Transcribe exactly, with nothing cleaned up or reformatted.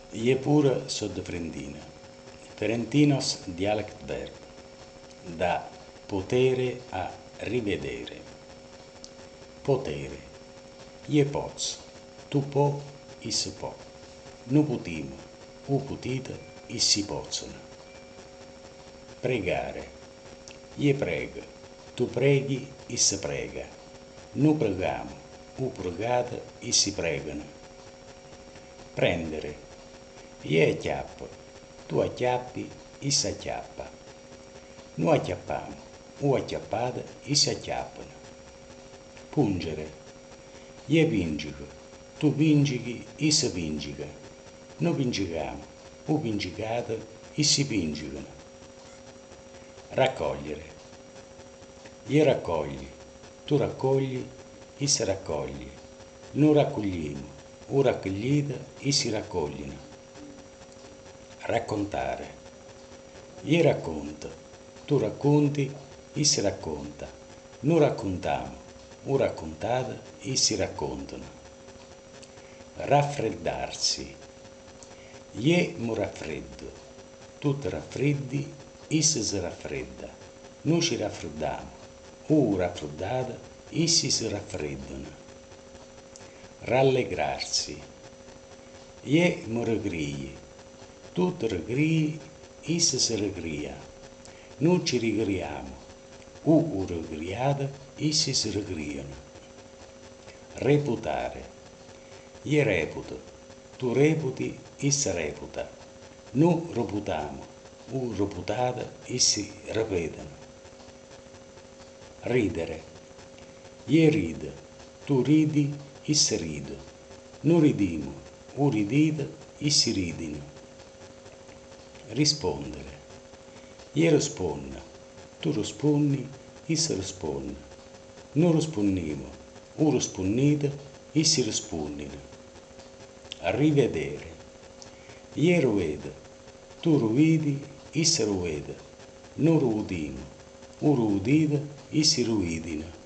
Je pure sud Frentina. Ferentinos dialect verb. Da potere a rivedere. Potere. Je pots. Tu po, is po. Nu putim. U putite, issi possono. Pregare. Je prega. Tu preghi, is prega. Nu pregamo. U pregate, issi pregano. Prendere. Je acchiappa. Tu acchiappi, is acchiappa. Nu acchiappamo. U acchiappate, is acchiappano. Pungere. Je pingica. Tu pingichi, is pingica. Nu pingicamo. U pingicate, issi pingicano. Raccogliere. Je raccogli. Tu raccogli, is raccogli. Nu raccogliamo. U raccoglite, issi raccogliono. Raccontare. Je racconta. Tu racconti, issi racconta. Nu raccontiamo. U raccontate, issi raccontano. Raffreddarsi. Je mu raffreddo. Tu ti raffreddi, issi si raffredda. Nu ci raffreddiamo. U raffreddate, issi si raffreddano. Rallegrarsi. Je mu raggrigli. Tu ti raggrii, issi si raggria. Nu ci rigriamo. U u raggriate, issi si raggriano. Reputare. Je reputo. Tu reputi, issi reputa. Nu reputamo. U reputate, issi ripetono. Ridere. Je ride. Tu ridi, issi rido. Nu ridimo. U ridite, issi ridino. Rispondere. Je risponda. Tu rispondi, issi risponde. Nu rispondimo. U rispondite, issi rispondino. Rivedere. Je rivede. Tu rivedi, issi rivede. Nu riudimo. U riudite, issi riudino.